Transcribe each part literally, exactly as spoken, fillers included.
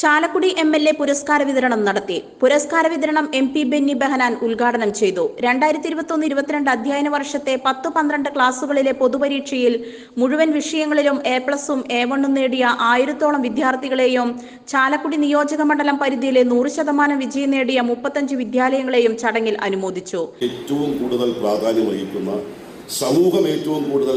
Chalakudy M L A പുരസ്കാര വിതരണം നടത്തി. പുരസ്കാര വിതരണം എം പി ബെന്നി ബെഹനാൻ ഉദ്ഘാടനം ചെയ്തു. രണ്ടായിരത്തി ഇരുപത്തൊന്ന് ഇരുപത്തിരണ്ട് അധ്യയന വർഷത്തെ പത്ത് പന്ത്രണ്ട് ക്ലാസുകളിലെ പൊതുപരീക്ഷയിൽ മുഴുവൻ വിഷയങ്ങളിലും എ പ്ലസും എ വണ്ണും നേടിയ ആയിരത്തോളം വിദ്യാർത്ഥികളെയും ചാലക്കുടി നിയോജക മണ്ഡലം പരിധിയിലെ നൂറ് ശതമാനം വിജയം നേടിയ മുപ്പത്തഞ്ച് വിദ്യാലയങ്ങളെയും ചടങ്ങിൽ അനുമോദിച്ചു. ഏറ്റവും കൂടുതൽ പ്രാധാന്യം വഹിക്കുന്ന, സമൂഹം ഏറ്റവും കൂടുതൽ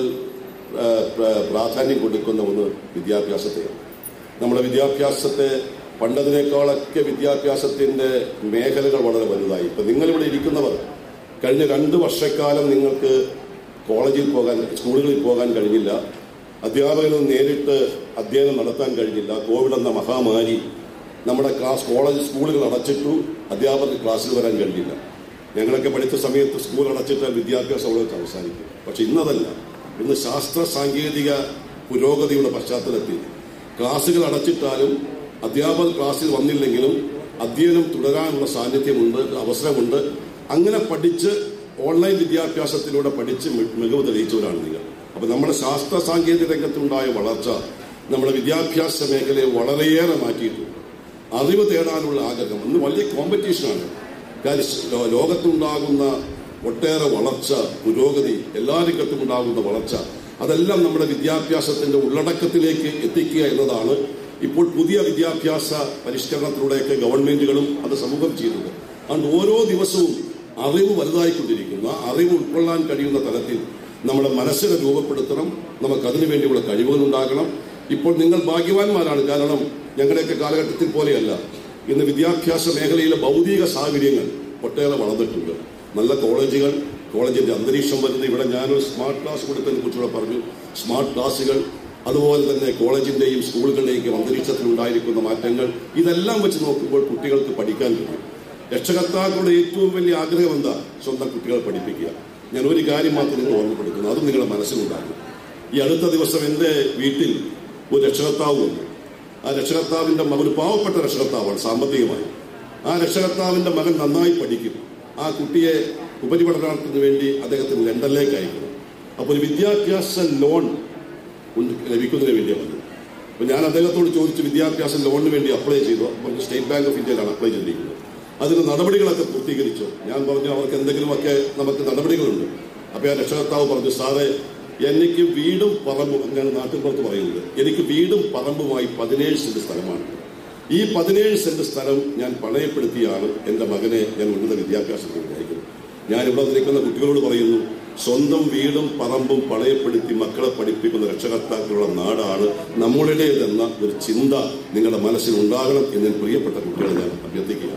പ്രാധാന്യം കൊടുക്കുന്ന ഒന്ന് വിദ്യാഭ്യാസത്തെയാണ്. നമ്മുടെ വിദ്യാഭ്യാസത്തെ പണ്ടതിനേക്കാളൊക്കെ വിദ്യാഭ്യാസത്തിൻ്റെ മേഖലകൾ വളരെ വലുതായി. ഇപ്പം നിങ്ങളിവിടെ ഇരിക്കുന്നവർ കഴിഞ്ഞ രണ്ട് വർഷക്കാലം നിങ്ങൾക്ക് കോളേജിൽ പോകാൻ, സ്കൂളുകളിൽ പോകാൻ കഴിഞ്ഞില്ല. അധ്യാപകന് നേരിട്ട് അധ്യയനം നടത്താൻ കഴിഞ്ഞില്ല. കോവിഡ് എന്ന മഹാമാരി നമ്മുടെ ക്ലാസ് കോളേജ് സ്കൂളുകൾ അടച്ചിട്ടു. അധ്യാപകർക്ക് ക്ലാസ്സിൽ വരാൻ കഴിഞ്ഞില്ല. ഞങ്ങളൊക്കെ പഠിച്ച സമയത്ത് സ്കൂൾ അടച്ചിട്ടാൽ വിദ്യാഭ്യാസം അവിടെ അവസാനിക്കും. പക്ഷെ ഇന്നതല്ല. ഇന്ന് ശാസ്ത്ര സാങ്കേതിക പുരോഗതിയുടെ പശ്ചാത്തലത്തിൽ ക്ലാസുകൾ അടച്ചിട്ടാലും അധ്യാപകർ ക്ലാസ്സിൽ വന്നില്ലെങ്കിലും അധ്യയനം തുടരാനുള്ള സാന്നിധ്യമുണ്ട്, അവസരമുണ്ട്. അങ്ങനെ പഠിച്ച് ഓൺലൈൻ വിദ്യാഭ്യാസത്തിലൂടെ പഠിച്ച് മികവ് തെളിയിച്ചവരാണ് നിങ്ങൾ. അപ്പൊ നമ്മുടെ ശാസ്ത്ര സാങ്കേതിക രംഗത്തുണ്ടായ വളർച്ച നമ്മുടെ വിദ്യാഭ്യാസ മേഖലയെ വളരെയേറെ മാറ്റിയിട്ടുണ്ട്. അറിവ് തേടാനുള്ള ആഗ്രഹം ഇന്ന് വലിയ കോമ്പറ്റീഷനാണ്. കാര്യം ലോകത്തുണ്ടാകുന്ന ഒട്ടേറെ വളർച്ച, പുരോഗതി, എല്ലാ രംഗത്തും ഉണ്ടാകുന്ന വളർച്ച, അതെല്ലാം നമ്മുടെ വിദ്യാഭ്യാസത്തിന്റെ ഉള്ളടക്കത്തിലേക്ക് എത്തിക്കുക എന്നതാണ് ഇപ്പോൾ പുതിയ വിദ്യാഭ്യാസ പരിഷ്കരണത്തിലൂടെയൊക്കെ ഗവൺമെന്റുകളും അത് സമൂഹം ചെയ്യുന്നത്. അതുകൊണ്ട് ഓരോ ദിവസവും അറിവ് വലുതായിക്കൊണ്ടിരിക്കുന്ന, അറിവ് ഉൾക്കൊള്ളാൻ കഴിയുന്ന തലത്തിൽ നമ്മുടെ മനസ്സിനെ രൂപപ്പെടുത്തണം. നമുക്ക് അതിനുവേണ്ടിയുള്ള കഴിവുകൾ ഉണ്ടാകണം. ഇപ്പോൾ നിങ്ങൾ ഭാഗ്യവാന്മാരാണ്. കാരണം ഞങ്ങളുടെയൊക്കെ കാലഘട്ടത്തിൽ പോലെയല്ല. ഇന്ന് വിദ്യാഭ്യാസ മേഖലയിലെ ഭൗതിക സാഹചര്യങ്ങൾ ഒട്ടേറെ വളർന്നിട്ടുണ്ട്. നല്ല കോളേജുകൾ, കോളേജിന്റെ അന്തരീക്ഷം വരുന്നത്. ഇവിടെ ഞാനൊരു സ്മാർട്ട് ക്ലാസ് കൊടുത്തതിനെ കുറിച്ചുകൂടെ പറഞ്ഞു. സ്മാർട്ട് ക്ലാസുകൾ, അതുപോലെ തന്നെ കോളേജിന്റെയും സ്കൂളുകളുടെയും അന്തരീക്ഷത്തിൽ ഉണ്ടായിരിക്കുന്ന മാറ്റങ്ങൾ, ഇതെല്ലാം വെച്ച് നോക്കുമ്പോൾ കുട്ടികൾക്ക് പഠിക്കാൻ കഴിയും. രക്ഷകർത്താക്കളുടെ ഏറ്റവും വലിയ ആഗ്രഹം എന്താ? സ്വന്തം കുട്ടികളെ പഠിപ്പിക്കുക. ഞാൻ ഒരു കാര്യം മാത്രം നിങ്ങൾ ഓർമ്മപ്പെടുത്തുന്നു, അതും നിങ്ങളുടെ മനസ്സിലുണ്ടാകും. ഈ അടുത്ത ദിവസം എന്റെ വീട്ടിൽ ഒരു രക്ഷകർത്താവ് വന്നു. ആ രക്ഷകർത്താവിന്റെ മകൻ പാവപ്പെട്ട രക്ഷകർത്താവാണ് സാമ്പത്തികമായി. ആ രക്ഷകർത്താവിന്റെ മകൻ നന്നായി പഠിക്കും. ആ കുട്ടിയെ ഉപരിപഠനത്തിന് വേണ്ടി അദ്ദേഹത്തിന് ലണ്ടനിലേക്ക് അയക്കുന്നു. അപ്പോൾ ഒരു വിദ്യാഭ്യാസ ലോൺ ലഭിക്കുന്നതിന് വേണ്ടിയാണ്. അപ്പോൾ ഞാൻ അദ്ദേഹത്തോട് ചോദിച്ചു, വിദ്യാഭ്യാസ ലോണിന് വേണ്ടി അപ്ലൈ ചെയ്തു. അപ്പോൾ സ്റ്റേറ്റ് ബാങ്ക് ഓഫ് ഇന്ത്യയിലാണ് അപ്ലൈ ചെയ്തിരിക്കുന്നത്. അതിന് നടപടികളൊക്കെ പൂർത്തീകരിച്ചു. ഞാൻ പറഞ്ഞു അവർക്ക് എന്തെങ്കിലുമൊക്കെ നമുക്ക് നടപടികളുണ്ട്. അപ്പോൾ ആ രക്ഷകർത്താവ് പറഞ്ഞു, സാറേ എനിക്ക് വീടും പറമ്പും, ഞാൻ നാട്ടിൻപുറത്ത് പറയുന്നത്, എനിക്ക് വീടും പറമ്പുമായി പതിനേഴ് സെന്റ് സ്ഥലമാണ്. ഈ പതിനേഴ് സെന്റ് സ്ഥലം ഞാൻ പണയപ്പെടുത്തിയാണ് എന്റെ മകനെ ഞാൻ ഉന്നത വിദ്യാഭ്യാസത്തിന് അയക്കുന്നത്. ഞാൻ ഇവിടെ നിൽക്കുന്ന കുട്ടികളോട് പറയുന്നു, സ്വന്തം വീടും പറമ്പും പണയപ്പെടുത്തി മക്കളെ പഠിപ്പിക്കുന്ന രക്ഷകർത്താക്കളുള്ള നാടാണ് നമ്മുടേതെന്ന ഒരു ചിന്ത നിങ്ങളുടെ മനസ്സിൽ ഉണ്ടാകണം എന്ന് പ്രിയപ്പെട്ട കുട്ടികളെ ഞാൻ അഭ്യർത്ഥിക്കുകയാണ്.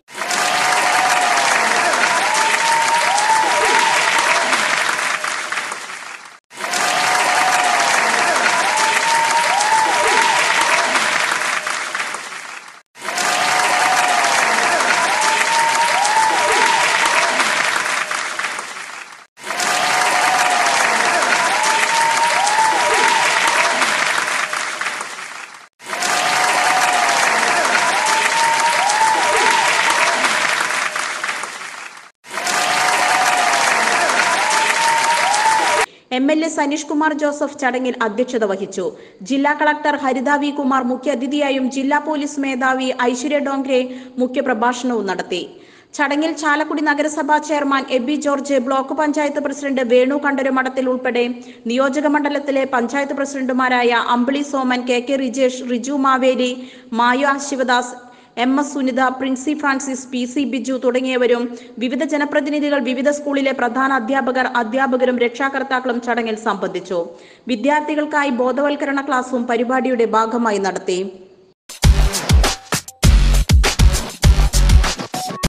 M L A Saneesh Kumar Joseph ചടങ്ങിൽ അധ്യക്ഷത വഹിച്ചു. ജില്ലാ കളക്ടർ ഹരിത വി കുമാർ മുഖ്യാതിഥിയായും ജില്ലാ പോലീസ് മേധാവി ഐശ്വര്യ ഡോങ്ക്രെ മുഖ്യപ്രഭാഷണവും നടത്തി. ചടങ്ങിൽ ചാലക്കുടി നഗരസഭാ chairman Aby George, block panchayat president Venu Kandarumadathil ഉൾപ്പെടെ നിയോജക മണ്ഡലത്തിലെ പഞ്ചായത്ത് പ്രസിഡന്റുമാരായ Ambili Soman, K K Rijesh, Riju Maveli, Maya Sivadas, M S Sunitha, Princy Francis, P C Biju തുടങ്ങിയവരും വിവിധ ജനപ്രതിനിധികൾ, വിവിധ സ്കൂളിലെ പ്രധാന അധ്യാപകർ, അധ്യാപകരും രക്ഷാകർത്താക്കളും ചടങ്ങിൽ സംബന്ധിച്ചു. വിദ്യാർത്ഥികൾക്കായി ബോധവൽക്കരണ ക്ലാസും പരിപാടിയുടെ ഭാഗമായി നടത്തി.